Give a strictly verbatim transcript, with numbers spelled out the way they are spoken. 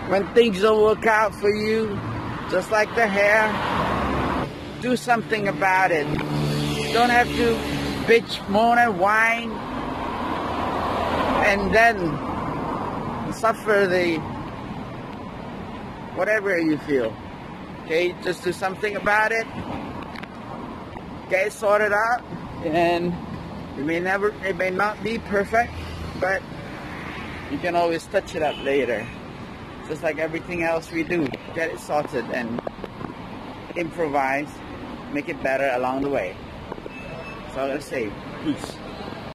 When things don't work out for you, just like the hair, do something about it. You don't have to bitch, moan, and whine, and then suffer the whatever you feel. Okay, just do something about it. Get it sorted out, and it may never, it may not be perfect, but you can always touch it up later. Just like everything else we do, get it sorted and improvise, make it better along the way. So I'm gonna say, peace.